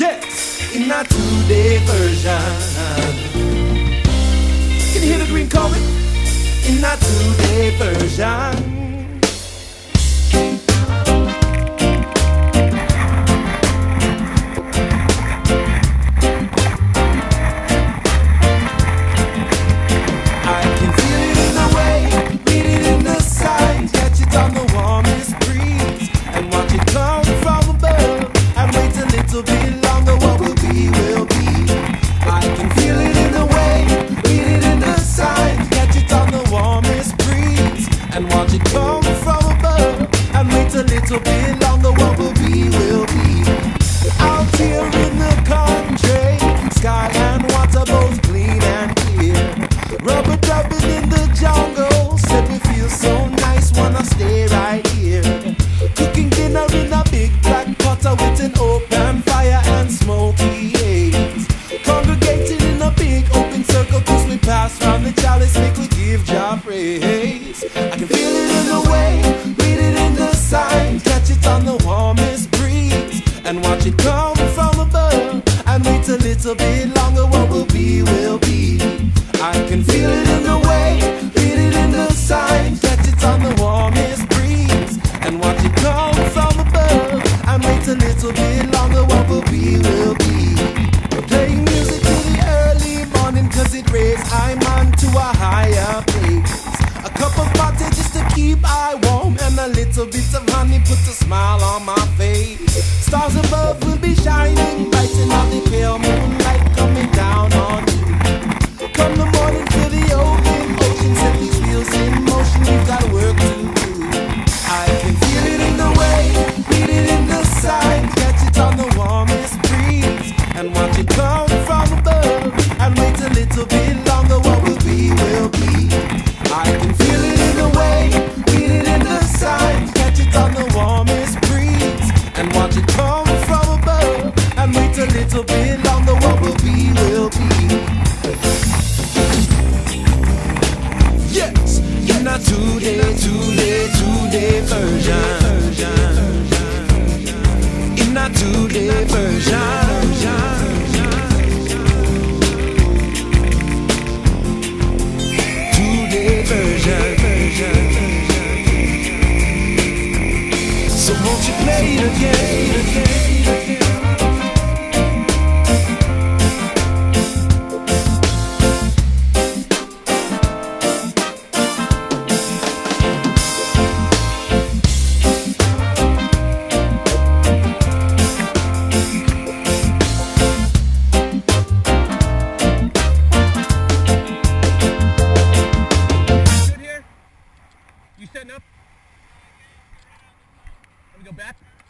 Yes, in a two-day version. Can you hear the green coming? In a two-day version. And watch it come from above. And wait a little bit longer, what will be, will be. Out here in the country, sky and water both clean and clear. Rubber dubbing in the jungle, said we feel so nice, wanna stay right here. Cooking dinner in a big black potter with an open fire and smoky haze. Congregating in a big open circle, cause we pass round the chalice, make we give Jah praise. I can feel it in the way, read it in the signs, catch it on the warmest breeze, and watch it come from above. And wait a little bit longer, what will be, will be. I can feel it in the way, read it in the signs, catch it on the warmest breeze, and watch it come from above. And wait a little bit longer, what will be, will be. We're playing music till the early morning, cause it raised I man to a higher place. A cup of water just to keep I warm, and a little bit of honey put a smile on my face. Stars above will be shining bright, and all the pale moonlight coming down on you. Come the morning, feel the open ocean, set these wheels in motion, we've got work to do. I can feel it in the way, read it in the signs, catch it on the warmest breeze, and watch it come from above. And wait a little bit longer, what will be, will be. I can feel it in the way, read it in the signs, catch it on the warmest breeze, and watch it come from above. And wait a little bit longer, what will be, will be. Yes, in a two-day version. In a two-day version. So won't you play it again? You setting up? Let me go back.